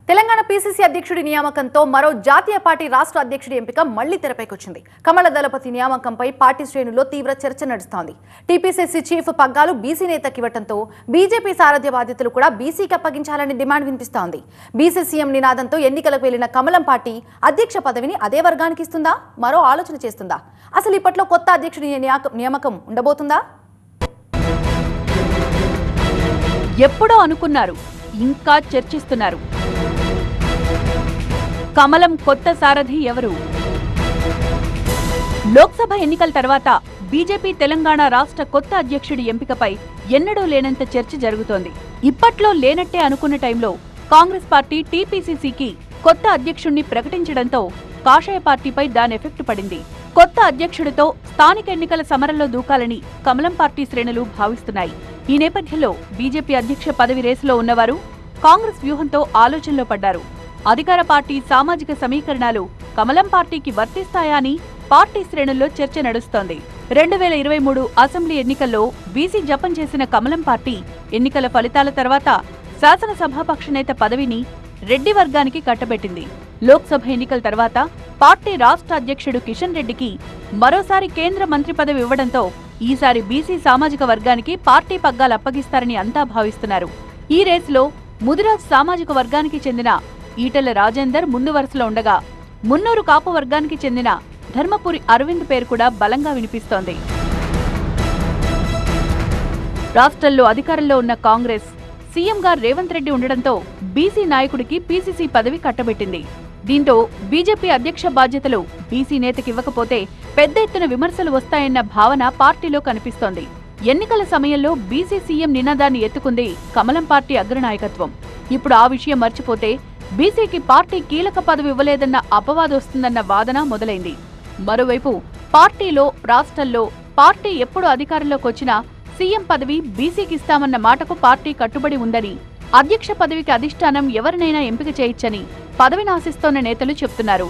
Telangana PCC అధ్యక్షుడి నియామకంతో మరో జాతీయ పార్టీ రాష్ట్ర అధ్యక్షుడి ఎంపిక మళ్లీ తెరపైకొచ్చింది. కమల దళపతి నియామకంపై పార్టీ శ్రేణుల్లో తీవ్ర చర్చ నడుస్తోంది. టీపీసీసీ చీఫ్ పగ్గాలు బీసీ నేతకి ఇవ్వడంతో బీజేపీ సారథ్య బాధ్యతలు కూడా బీసీకి అప్పగించాలని డిమాండ్ వినిపిస్తోంది. బీసీ సీఎం నినాదంతో ఎన్నికలకు వెళ్లిన కమలం పార్టీ అధ్యక్ష పదవిని అదే వర్గానికి ఇస్తుందా, మరో ఆలోచన చేస్తుందా? అసలు ఇప్పట్లో కొత్త అధ్యక్షుడి నియామకం ఉండబోతుందా? ఎప్పుడో అనుకున్నారు, ఇంకా చర్చిస్తున్నారు. కమలం కొత్త సారథి ఎవరు? లోక్సభ ఎన్నికల తర్వాత బీజేపీ తెలంగాణ రాష్ట్ర కొత్త అధ్యక్షుడి ఎంపికపై ఎన్నడూ లేనంత చర్చ జరుగుతోంది. ఇప్పట్లో లేనట్టే అనుకున్న టైంలో కాంగ్రెస్ పార్టీ టీపీసీసీకి కొత్త అధ్యక్షుణ్ణి ప్రకటించడంతో కాషాయ పార్టీపై దాని ఎఫెక్ట్ పడింది. కొత్త అధ్యక్షుడితో స్థానిక ఎన్నికల సమరంలో దూకాలని కమలం పార్టీ శ్రేణులు భావిస్తున్నాయి. ఈ నేపథ్యంలో బీజేపీ అధ్యక్ష పదవి రేసులో ఉన్నవారు కాంగ్రెస్ వ్యూహంతో ఆలోచనలో పడ్డారు. అధికార పార్టీ సామాజిక సమీకరణాలు కమలం పార్టీకి వర్తిస్తాయా అని పార్టీ శ్రేణుల్లో చర్చ నడుస్తోంది. 2023 అసెంబ్లీ ఎన్నికల్లో బీసీ జపం చేసిన కమలం పార్టీ ఎన్నికల ఫలితాల తర్వాత శాసనసభాపక్ష నేత పదవిని రెడ్డి వర్గానికి కట్టబెట్టింది. లోక్సభ ఎన్నికల తర్వాత పార్టీ రాష్ట్ర అధ్యక్షుడు కిషన్ రెడ్డికి మరోసారి కేంద్ర మంత్రి పదవి ఇవ్వడంతో ఈసారి బీసీ సామాజిక వర్గానికి పార్టీ పగ్గాలు అప్పగిస్తారని అంతా భావిస్తున్నారు. ఈ రేసులో ముదిరాజ్ సామాజిక వర్గానికి చెందిన ఈటెల రాజేందర్ ముందు వరుసలో ఉండగా, మున్నూరు కాపు వర్గానికి చెందిన ధర్మపురి అరవింద్ పేరు కూడా బలంగా వినిపిస్తోంది. రాష్ట్రంలో అధికారంలో ఉన్న కాంగ్రెస్ సీఎంగా రేవంత్ రెడ్డి ఉండడంతో బీసీ నాయకుడికి పీసీసీ పదవి కట్టబెట్టింది. దీంతో బీజేపీ అధ్యక్ష బాధ్యతలు బీసీ నేతకివ్వకపోతే పెద్ద ఎత్తున విమర్శలు వస్తాయన్న భావన పార్టీలో కనిపిస్తోంది. ఎన్నికల సమయంలో బీసీ సీఎం నినాదాన్ని ఎత్తుకుంది కమలం పార్టీ అగ్రనాయకత్వం. ఇప్పుడు ఆ విషయం మర్చిపోతే బీసీకి పార్టీ కీలక పదవి ఇవ్వలేదన్న అపవాదొస్తుందన్న వాదన మొదలైంది. మరోవైపు పార్టీలో, రాష్ట్రంలో పార్టీ ఎప్పుడు అధికారంలోకి వచ్చినా సీఎం పదవి బీసీకి ఇస్తామన్న మాటకు పార్టీ కట్టుబడి ఉందని, అధ్యక్ష పదవికి అధిష్టానం ఎవరినైనా ఎంపిక చేయొచ్చని పదవిని ఆశిస్తోన్న నేతలు చెప్తున్నారు.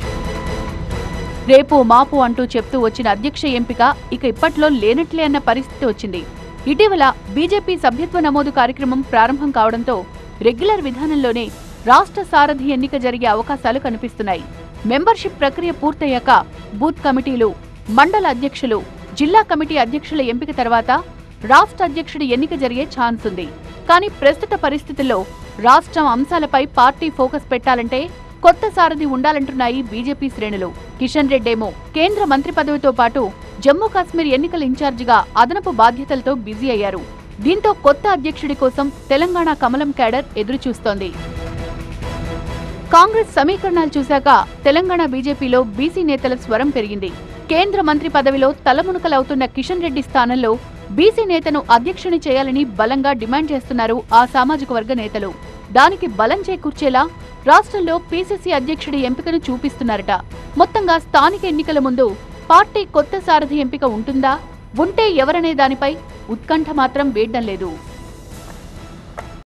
రేపు మాపు అంటూ చెప్తూ వచ్చిన అధ్యక్ష ఎంపిక ఇక ఇప్పట్లో లేనట్లే అన్న పరిస్థితి వచ్చింది. ఇటీవల బీజేపీ సభ్యత్వ నమోదు కార్యక్రమం ప్రారంభం కావడంతో రెగ్యులర్ విధానంలోనే రాష్ట్ర సారథి ఎన్నిక జరిగే అవకాశాలు కనిపిస్తున్నాయి. మెంబర్షిప్ ప్రక్రియ పూర్తయ్యాక బూత్ కమిటీలు, మండల అధ్యక్షులు, జిల్లా కమిటీ అధ్యక్షుల ఎంపిక తర్వాత రాష్ట్ర అధ్యక్షుడి ఎన్నిక జరిగే ఛాన్స్ ఉంది. కానీ ప్రస్తుత పరిస్థితుల్లో రాష్ట్రం అంశాలపై పార్టీ ఫోకస్ పెట్టాలంటే కొత్త సారథి ఉండాలంటున్నాయి బీజేపీ శ్రేణులు. కిషన్ రెడ్డేమో కేంద్ర మంత్రి పదవితో పాటు జమ్మూ కాశ్మీర్ ఎన్నికల ఇన్ఛార్జిగా అదనపు బాధ్యతలతో బిజీ అయ్యారు. దీంతో కొత్త అధ్యక్షుడి కోసం తెలంగాణ కమలం క్యాడర్ ఎదురుచూస్తోంది. కాంగ్రెస్ సమీకరణాలు చూశాక తెలంగాణ బీజేపీలో బీసీ నేతల స్వరం పెరిగింది. కేంద్ర మంత్రి పదవిలో తలమునకలవుతున్న కిషన్ రెడ్డి స్థానంలో బీసీ నేతను అధ్యక్షుని చేయాలని బలంగా డిమాండ్ చేస్తున్నారు ఆ సామాజిక వర్గ నేతలు. దానికి బలం చేకూర్చేలా రాష్ట్రంలో పీసీసీ అధ్యక్షుడి ఎంపికను చూపిస్తున్నారట. మొత్తంగా స్థానిక ఎన్నికల ముందు పార్టీ కొత్త సారథి ఎంపిక ఉంటుందా, ఉంటే ఎవరనే దానిపై ఉత్కంఠ మాత్రం వేయడం లేదు.